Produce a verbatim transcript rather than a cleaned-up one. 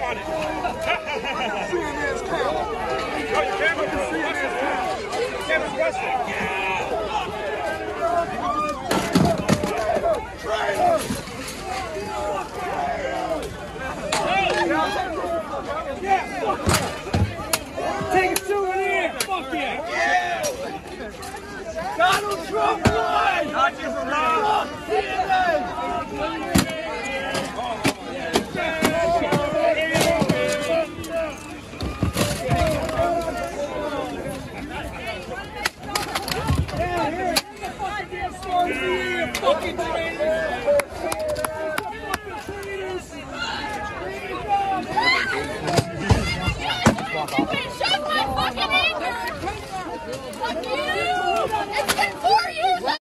on it. C N N's camera. Oh, your camera? C N N's camera. Camera's busted. Take a souvenir! Fuck yeah! Yeah! Donald Trump won! Not just a round! C N N! Fucking